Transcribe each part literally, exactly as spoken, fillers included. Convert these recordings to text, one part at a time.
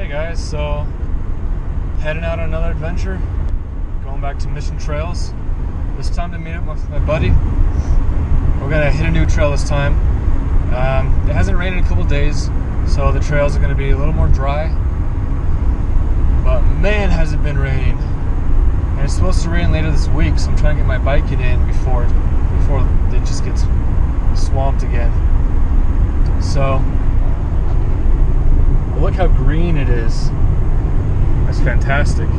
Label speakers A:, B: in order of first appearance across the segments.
A: Hey guys, so heading out on another adventure, going back to Mission Trails. This time to meet up with my buddy. We're gonna hit a new trail this time. Um, it hasn't rained in a couple days, so the trails are gonna be a little more dry. But man, has it been raining! And it's supposed to rain later this week, so I'm trying to get my biking in before before it just gets swamped again. So look how green it is. That's fantastic.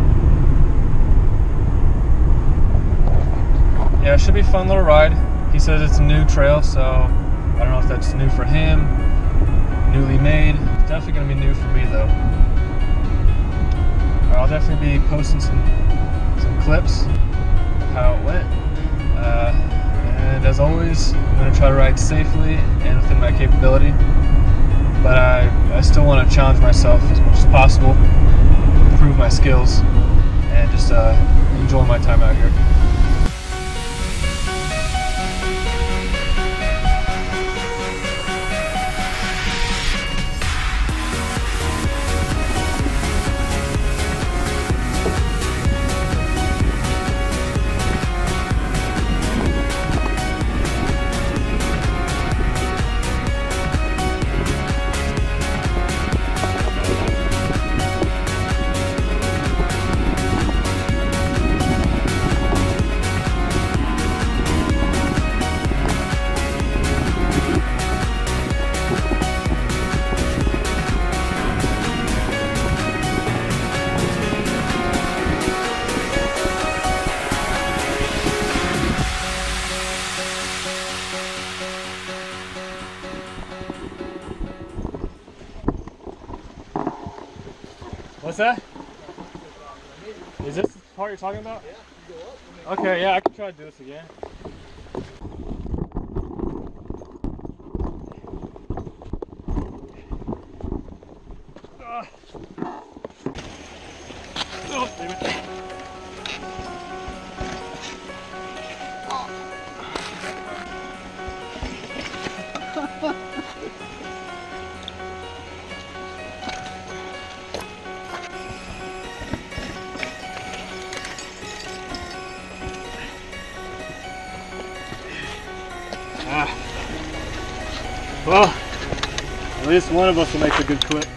A: Yeah, it should be a fun little ride. He says it's a new trail, so I don't know if that's new for him, newly made. It's definitely gonna be new for me though. I'll definitely be posting some some clips of how it went. Uh, and as always, I'm gonna try to ride safely and within my capability. But I, I still want to challenge myself as much as possible, improve my skills, and just uh, enjoy my time out here. What's that? Is this the part you're talking about? Yeah. Okay, yeah, I can try to do this again. Uh. Oh, damn it. Ah. Well, at least one of us will make a good clip.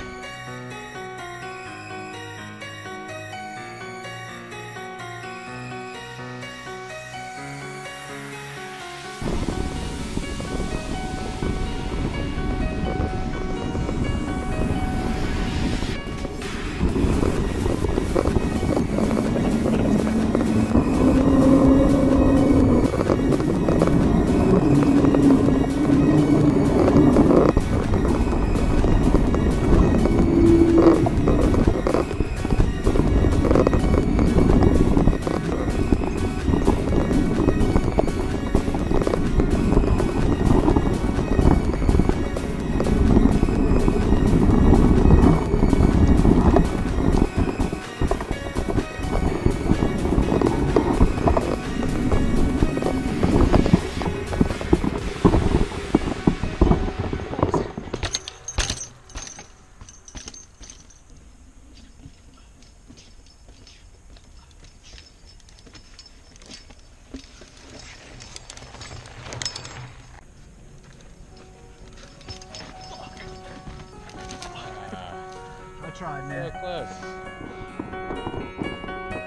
A: I tried, man.
B: So close.